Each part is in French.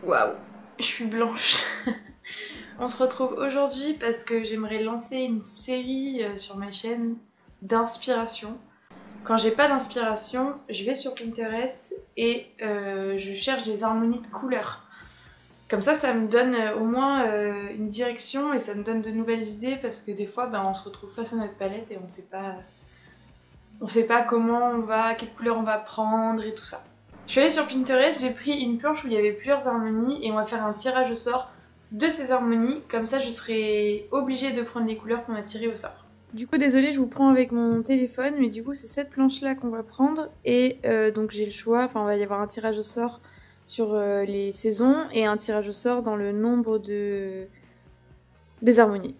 Waouh, je suis blanche. On se retrouve aujourd'hui parce que j'aimerais lancer une série sur ma chaîne d'inspiration. Quand j'ai pas d'inspiration, je vais sur Pinterest et je cherche des harmonies de couleurs. Comme ça me donne au moins une direction et ça me donne de nouvelles idées parce que des fois on se retrouve face à notre palette et on sait pas comment on va, quelle couleur on va prendre et tout ça. Je suis allée sur Pinterest, j'ai pris une planche où il y avait plusieurs harmonies et on va faire un tirage au sort de ces harmonies, comme ça je serai obligée de prendre les couleurs qu'on a tirées au sort. Du coup désolée, je vous prends avec mon téléphone, mais du coup c'est cette planche là qu'on va prendre et donc j'ai le choix, enfin il va y avoir un tirage au sort sur les saisons et un tirage au sort dans le nombre des harmonies.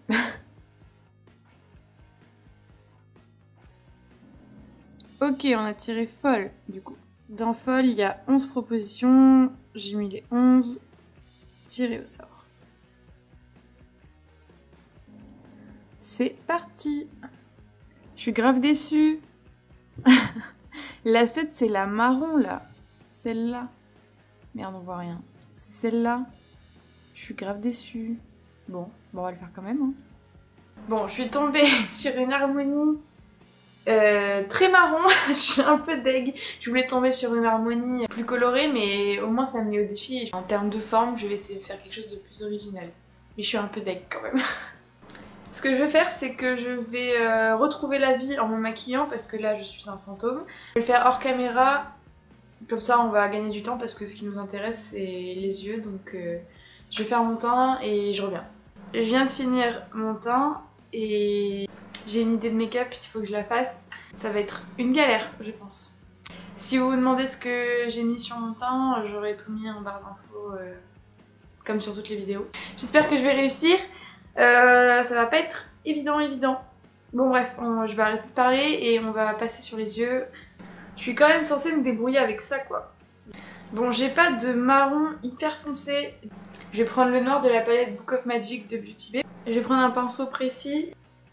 Ok, on a tiré folle du coup. Dans folle, il y a 11 propositions, j'ai mis les 11 tirés au sort. C'est parti! Je suis grave déçue. La 7, c'est la marron là. Celle-là. Merde, on voit rien. C'est celle-là. Je suis grave déçue. Bon, on va le faire quand même. Hein. Bon, je suis tombée sur une harmonie très marron. Je suis un peu deg. Je voulais tomber sur une harmonie plus colorée, mais au moins ça me met au défi. En termes de forme, je vais essayer de faire quelque chose de plus original. Mais je suis un peu deg quand même. Ce que je vais faire, c'est que je vais retrouver la vie en me maquillant parce que là je suis un fantôme. Je vais le faire hors caméra, comme ça on va gagner du temps parce que ce qui nous intéresse c'est les yeux. Donc je vais faire mon teint et je reviens. Je viens de finir mon teint et j'ai une idée de make-up, il faut que je la fasse. Ça va être une galère, je pense. Si vous vous demandez ce que j'ai mis sur mon teint, j'aurais tout mis en barre d'infos comme sur toutes les vidéos. J'espère que je vais réussir. Ça va pas être évident. Bon bref, je vais arrêter de parler et on va passer sur les yeux. Je suis quand même censée me débrouiller avec ça quoi. Bon, j'ai pas de marron hyper foncé. Je vais prendre le noir de la palette Book of Magic de Beauty Bay. Je vais prendre un pinceau précis.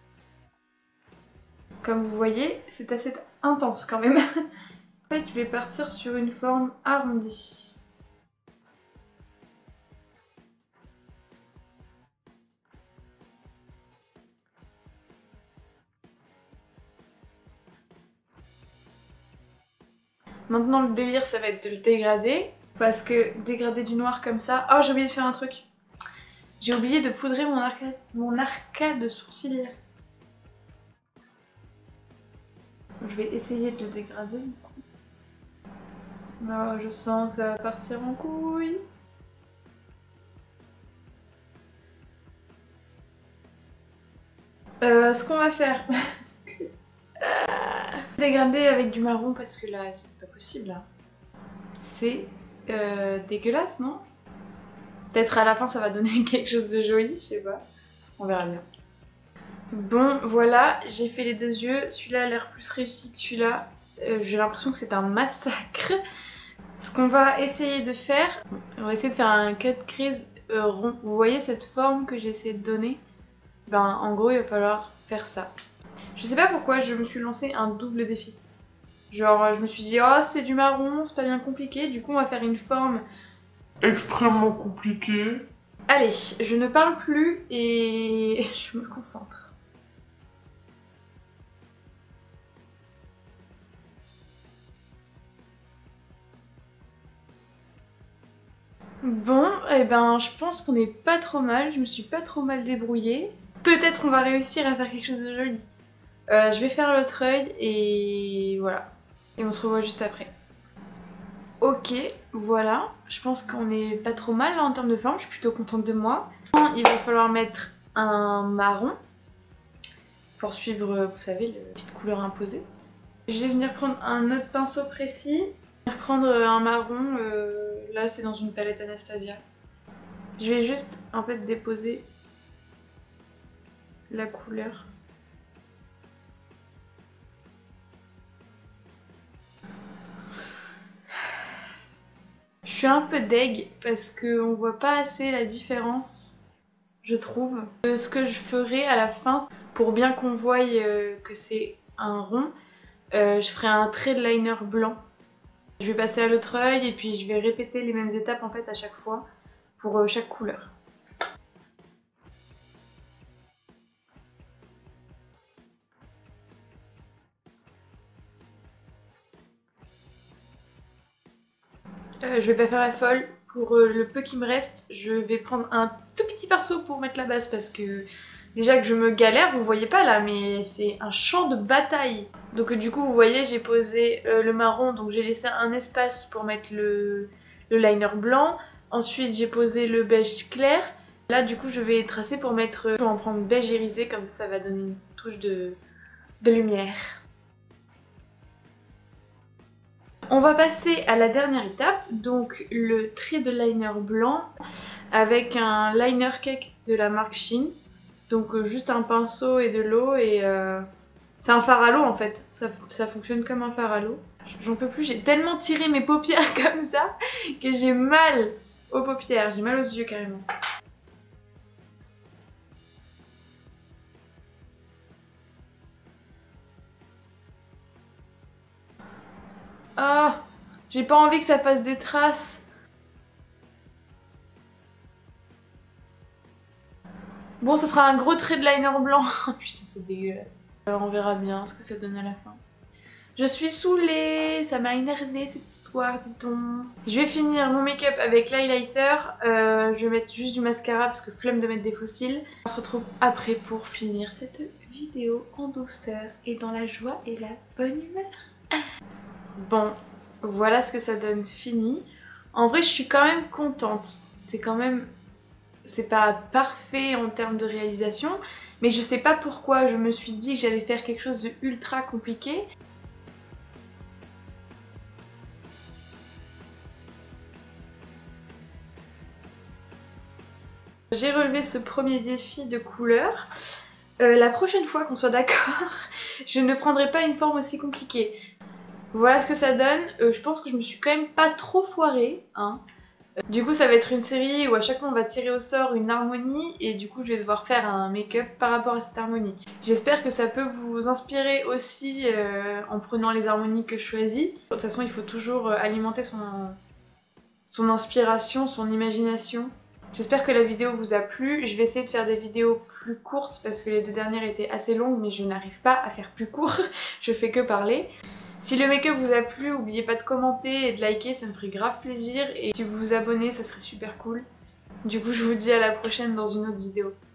Comme vous voyez, c'est assez intense quand même. En fait, je vais partir sur une forme arrondie. Maintenant le délire ça va être de le dégrader. Parce que dégrader du noir comme ça... Oh j'ai oublié de faire un truc. J'ai oublié de poudrer mon arcade sourcilière. Je vais essayer de le dégrader du coup. Oh, je sens que ça va partir en couille. Ce qu'on va faire... dégrader avec du marron parce que là c'est pas possible là. C'est dégueulasse non? Peut-être à la fin ça va donner quelque chose de joli, je sais pas. On verra bien. Bon voilà, j'ai fait les deux yeux. Celui-là a l'air plus réussi que celui-là. J'ai l'impression que c'est un massacre. Ce qu'on va essayer de faire, on va essayer de faire un cut crease rond. Vous voyez cette forme que j'ai essayé de donner? Ben en gros il va falloir faire ça. Je sais pas pourquoi je me suis lancé un double défi. Genre je me suis dit oh c'est du marron, c'est pas bien compliqué, du coup on va faire une forme extrêmement compliquée. Allez, je ne parle plus et je me concentre. Bon, et ben je pense qu'on est pas trop mal, je me suis pas trop mal débrouillée. Peut-être on va réussir à faire quelque chose de joli. Je vais faire l'autre œil et voilà. Et on se revoit juste après. Ok, voilà. Je pense qu'on est pas trop mal là en termes de forme, je suis plutôt contente de moi. Il va falloir mettre un marron pour suivre, vous savez, la petite couleur imposée. Je vais venir prendre un autre pinceau précis. Je vais prendre un marron, là c'est dans une palette Anastasia. Je vais juste en fait déposer la couleur. Je suis un peu deg parce qu'on voit pas assez la différence, je trouve, de ce que je ferai à la fin. Pour bien qu'on voie que c'est un rond, je ferai un trait de liner blanc. Je vais passer à l'autre œil et puis je vais répéter les mêmes étapes en fait à chaque fois. pour chaque couleur. Je vais pas faire la folle. Pour le peu qui me reste, je vais prendre un tout petit pinceau pour mettre la base parce que déjà que je me galère, vous voyez pas là, mais c'est un champ de bataille. Donc du coup, vous voyez, j'ai posé le marron, donc j'ai laissé un espace pour mettre le liner blanc. Ensuite, j'ai posé le beige clair. Là, du coup, je vais tracer pour mettre... Je vais en prendre beige irisé, comme ça va donner une petite touche de lumière. On va passer à la dernière étape, donc le trait de liner blanc avec un liner cake de la marque Shein. Donc juste un pinceau et de l'eau et c'est un fard à l'eau en fait, ça fonctionne comme un fard à l'eau. J'en peux plus, j'ai tellement tiré mes paupières comme ça que j'ai mal aux paupières, j'ai mal aux yeux carrément. Ah, j'ai pas envie que ça fasse des traces. Bon, ce sera un gros trait de liner blanc. Putain, c'est dégueulasse. Alors, on verra bien ce que ça donne à la fin. Je suis saoulée, ça m'a énervée cette histoire, dit-on. Je vais finir mon make-up avec l'highlighter. Je vais mettre juste du mascara parce que flemme de mettre des faux cils. On se retrouve après pour finir cette vidéo en douceur et dans la joie et la bonne humeur. Bon, voilà ce que ça donne fini. En vrai, je suis quand même contente. C'est quand même... C'est pas parfait en termes de réalisation, mais je sais pas pourquoi je me suis dit que j'allais faire quelque chose de ultra compliqué. J'ai relevé ce premier défi de couleur. La prochaine fois qu'on soit d'accord, je ne prendrai pas une forme aussi compliquée. Voilà ce que ça donne. Je pense que je me suis quand même pas trop foirée, hein. Du coup ça va être une série où à chaque fois on va tirer au sort une harmonie et du coup je vais devoir faire un make-up par rapport à cette harmonie. J'espère que ça peut vous inspirer aussi en prenant les harmonies que je choisis. De toute façon il faut toujours alimenter son inspiration, son imagination. J'espère que la vidéo vous a plu. Je vais essayer de faire des vidéos plus courtes parce que les deux dernières étaient assez longues mais je n'arrive pas à faire plus court, je fais que parler. Si le make-up vous a plu, n'oubliez pas de commenter et de liker, ça me ferait grave plaisir. Et si vous vous abonnez, ça serait super cool. Du coup, je vous dis à la prochaine dans une autre vidéo.